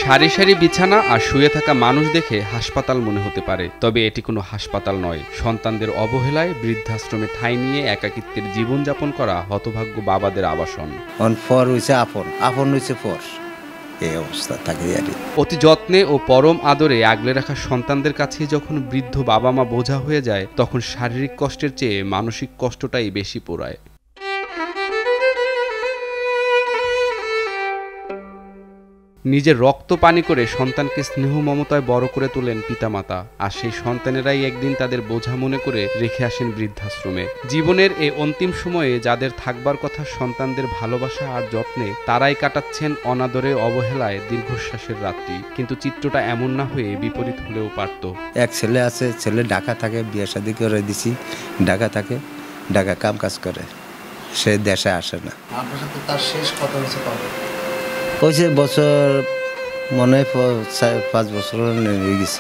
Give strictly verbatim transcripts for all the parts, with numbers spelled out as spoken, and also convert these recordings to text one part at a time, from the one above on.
সারি সারি বিছানা আর শুয়ে থাকা মানুষ দেখে হাসপাতাল মনে হতে পারে, তবে এটি কোনো হাসপাতাল নয়। সন্তানদের অবহেলায় বৃদ্ধাশ্রমে ঠাঁই নিয়ে একাকিত্বের জীবনযাপন করা হতভাগ্য বাবাদের আবাসন। এই অবস্থা থাকে আর অতি যত্নে ও পরম আদরে আগলে রাখা সন্তানদের কাছে যখন বৃদ্ধ বাবা মা বোঝা হয়ে যায়, তখন শারীরিক কষ্টের চেয়ে মানসিক কষ্টটাই বেশি পোড়ায়। নিজের রক্ত পানি করে সন্তানকে স্নেহ মমতায় বড় করে তোলেন পিতামাতা, আর সেই সন্তানেরাই একদিন তাদের বোঝা মনে করে রেখে আসেন বৃদ্ধাশ্রমে। জীবনের এই অন্তিম সময়ে যাদের থাকবার কথা সন্তানদের ভালোবাসা আর যত্নে, তারাই কাটাচ্ছেন অনাদরে অবহেলায় দীর্ঘশ্বাসের রাত্রি। কিন্তু চিত্রটা এমন না হয়ে বিপরীত হলেও পারত। এক ছেলে আছে, ছেলে ঢাকা থাকে, বিয়ে শাদী করে দিছি, ঢাকা থাকে, ঢাকা কাম কাজ করে, সে দেশে আসে না। আপনার সাথে তার শেষ কথা হয়েছে কবে? হয়েছে বছর মনে হয় পাঁচ বছর হয়ে গেছে।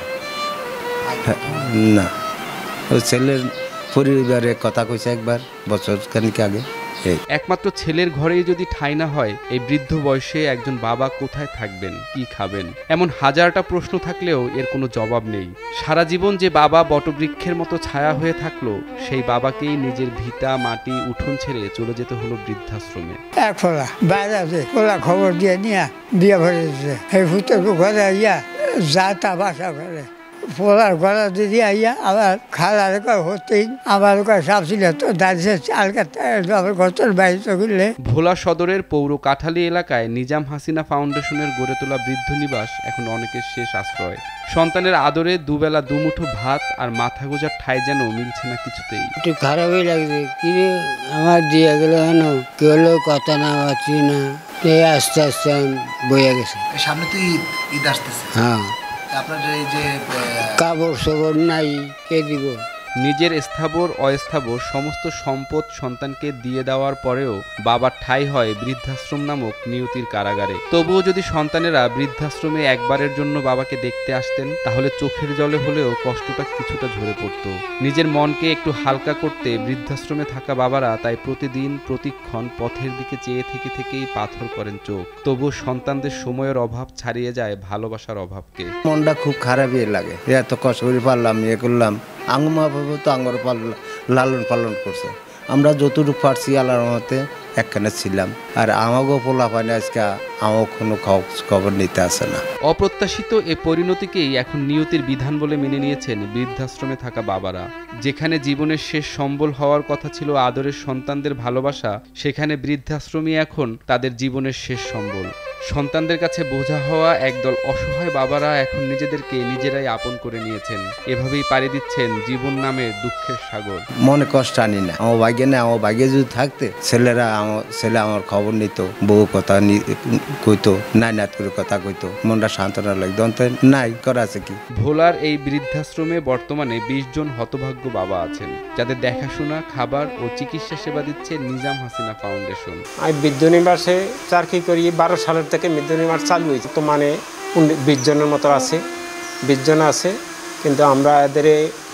না, ওই ছেলের পরিবারে কথা কইছে একবার বছর খানিক আগে। একমাত্র ছেলের ঘরেই যদি ঠাঁই না হয়, এই বৃদ্ধ বয়সে একজন বাবা কোথায় থাকবেন, কি খাবেন? এমন হাজারটা প্রশ্ন থাকলেও এর কোনো জবাব নেই। সারা জীবন যে বাবা বটবৃক্ষের মতো ছায়া হয়ে থাকলো, সেই বাবাকেই নিজের ভিটা মাটি উঠোন ছেড়ে চলে যেতে হলো বৃদ্ধাশ্রমে। এক ফোলা বাইরে আছে, ফোলা খবর দিয়ে নিয়ে বিয়ে ভরে দিচ্ছে, এই ফুটের ঘরে আইয়া যা তা বাসা করে ফোলার গলা দিদি আইয়া আবার খালার হতেই আবার সাপ ছিল তো দাঁড়িয়ে চাল কাটতে গছের বাইরে চলে। ভোলা সদরের পৌর কাঠালী এলাকায় নিজাম হাসিনা ফাউন্ডেশনের গড়ে তোলা বৃদ্ধ নিবাস এখন অনেকের শেষ আশ্রয়। সন্তানের আদরে দুবেলা দুমুঠো ভাত আর মাথা গোজার ঠাই যেন মিলছে না কিছুতেই। একটু খারাপই লাগছে, কি আমার দিয়ে গেল হেন কেউ কথা না পাচ্ছি না, আস্তে আস্তে বইয়া গেছে। সামনে তো ঈদ ঈদ আসতেছে, হ্যাঁ, আপনার এই যে কাপড় সাপড় নাই, কে দিব? নিজের স্থাবর অস্থাবর সমস্ত সম্পদ সন্তানকে দিয়ে দেওয়ার পরেও বাবার ঠাঁই হয় বৃদ্ধাশ্রম নামক নিয়তির কারাগারে। তবুও যদি সন্তানেরা বৃদ্ধাশ্রমে একবারের জন্য বাবাকে দেখতে আসতেন, তাহলে চোখের জলে হলেও কষ্টটা কিছুটা ঝরে পড়ত। নিজের মনকে একটু হালকা করতে বৃদ্ধাশ্রমে থাকা বাবারা তাই প্রতিদিন প্রতিক্ষণ পথের দিকে চেয়ে থেকে থেকেই পাথর করেন চোখ। তবুও সন্তানদের সময়ের অভাব ছাড়িয়ে যায় ভালোবাসার অভাবকে। মনটা খুব খারাপই লাগে, এত কষ্ট করে পারলাম, ইয়ে করলাম, আঙ্গুমা বাবু তো আঙ্গুর লালন পালন করছে, আমরা যতটুকু পারছি আল্লাহর রহমতে একখানে ছিলাম। আর আমাকেও পোলা পানি আজকে আমাকে কোনো খবর নিতে আসে না। অপ্রত্যাশিত এ পরিণতিকেই এখন নিয়তির বিধান বলে মেনে নিয়েছেন বৃদ্ধাশ্রমে থাকা বাবারা। যেখানে জীবনের শেষ সম্বল হওয়ার কথা ছিল আদরের সন্তানদের ভালোবাসা, সেখানে বৃদ্ধাশ্রমই এখন তাদের জীবনের শেষ সম্বল। সন্তানদের কাছে বোঝা হওয়া একদল অসহায় বাবারা এখন নিজেদেরকে নিজেরাই আপন করে নিয়েছেন। এভাবেই পাড়ি দিচ্ছেন জীবন নামের দুঃখের সাগর। মনে কষ্ট আনি না, আমার ভাগ্যে না, আমার ভাগ্যে যদি থাকতে ছেলেরা আমার ছেলে আমার খবর নিত, বউ কথা কইতো, নাই নাত করে কথা কইতো, মনটা সান্ত্বনা লাগতো। নাই করা আছে কি? ভোলার এই বৃদ্ধাশ্রমে বর্তমানে বিশ জন হতভাগ্য বাবা আছেন, যাদের দেখাশোনা, খাবার ও চিকিৎসা সেবা দিচ্ছে নিজাম হাসিনা ফাউন্ডেশন। আমি বৃদ্ধ নিবাসে চাকরি করি, বারো সালের থেকে বৃদ্ধ নিবাস চালু হয়েছে। তো মানে বিশ জনের মতো আছে, বিশ জন আছে। কিন্তু আমরা এদের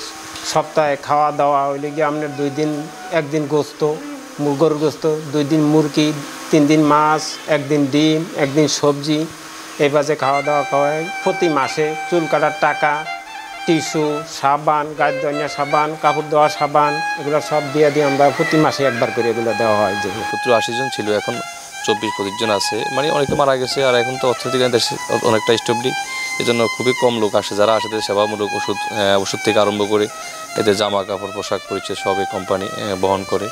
সপ্তাহে খাওয়া দাওয়া হইলে গিয়ে আপনার দুই দিন, একদিন গোস্ত, গরুর গোস্ত, দুই দিন মুরগি, তিন দিন মাছ, একদিন ডিম, একদিন সবজি, এই বাজে খাওয়া দাওয়া খাওয়ায়। প্রতি মাসে চুল কাটার টাকা, টিস্যু, সাবান, গায়ের ধোয়া সাবান, কাপড় ধোয়া সাবান, এগুলো সব দিয়ে দিয়ে আমরা প্রতি মাসে একবার করে এগুলো দেওয়া হয়। যে সত্তর আশি জন ছিল, এখন চব্বিশ পঁচিশ জন আছে, মানে অনেকে মারা গেছে। আর এখন তো অর্থনৈতিক দেশে অনেকটা স্টেবলি, এই জন্য খুবই কম লোক আসে যারা আসে। সেবামূলক ওষুধ ওষুধ থেকে আরম্ভ করে এদের জামা কাপড় পোশাক পরিচয় সবই কোম্পানি বহন করে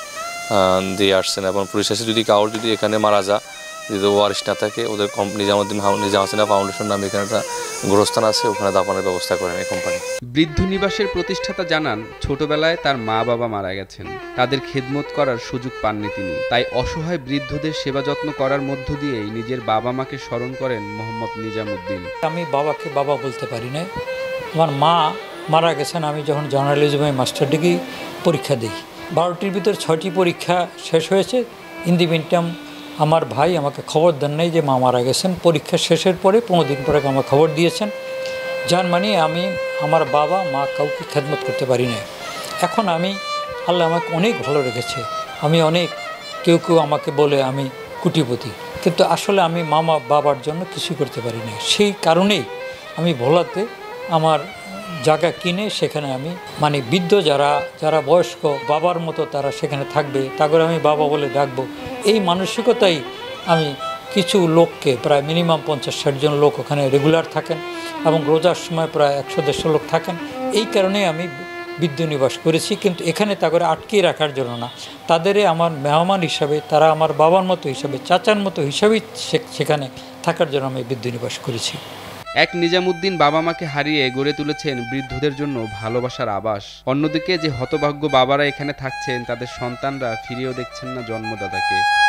দিয়ে আসছেন। এবং পুলিশ এসে যদি কাউর যদি এখানে মারা যায়, যদি ওয়ারিশ না থাকে, ওদের নিজামুদ্দিন নিজাম হাসিনা ফাউন্ডেশন নামে এখানে একটা গোরস্থান আছে, ওখানে দাফনের ব্যবস্থা করেন এই কোম্পানি। বৃদ্ধ নিবাসের প্রতিষ্ঠাতা জানান, ছোটবেলায় তার মা বাবা মারা গেছেন, তাদের খেদমত করার সুযোগ পাননি তিনি। তাই অসহায় বৃদ্ধদের সেবা যত্ন করার মধ্য দিয়েই নিজের বাবা মাকে স্মরণ করেন মোহাম্মদ নিজামুদ্দিন। আমি বাবাকে বাবা বলতে পারি না, আমার মা মারা গেছেন আমি যখন জার্নালিজমে মাস্টার ডিগ্রি পরীক্ষা দিই। বারোটির ভিতর ছয়টি পরীক্ষা শেষ হয়েছে। ইন দি মিনটাইম আমার ভাই আমাকে খবর দেন নাই যে মা মারা গেছেন। পরীক্ষা শেষের পরে পনেরো দিন পরে আমার খবর দিয়েছেন, যার মানে আমি আমার বাবা মা কাউকে খেদমত করতে পারি না। এখন আমি আল্লাহ আমাকে অনেক ভালো রেখেছে। আমি অনেক, কেউ কেউ আমাকে বলে আমি কোটিপতি, কিন্তু আসলে আমি মামা বাবার জন্য কিছু করতে পারি না। সেই কারণেই আমি ভোলাতে আমার জায়গা কিনে সেখানে আমি মানে বৃদ্ধ যারা যারা বয়স্ক বাবার মতো তারা সেখানে থাকবে, তারপরে আমি বাবা বলে ডাকবো, এই মানসিকতাই আমি কিছু লোককে প্রায় মিনিমাম পঞ্চাশ ষাট জন লোক ওখানে রেগুলার থাকেন এবং রোজার সময় প্রায় একশো দেড়শো লোক থাকেন। এই কারণেই আমি বৃদ্ধ নিবাস করেছি, কিন্তু এখানে তা করে আটকে রাখার জন্য না, তাদের আমার মেহমান হিসাবে, তারা আমার বাবার মতো হিসাবে, চাচার মতো হিসাবেই সেখানে থাকার জন্য আমি বৃদ্ধ নিবাস করেছি। এক নিজামুদ্দিন বাবা মাকে হারিয়ে গড়ে তুলেছেন বৃদ্ধদের জন্য ভালোবাসার আবাস। অন্যদিকে যে হতভাগ্য বাবারা এখানে থাকছেন তাদের সন্তানরা ফিরেও দেখছেন না জন্মদাতাকে।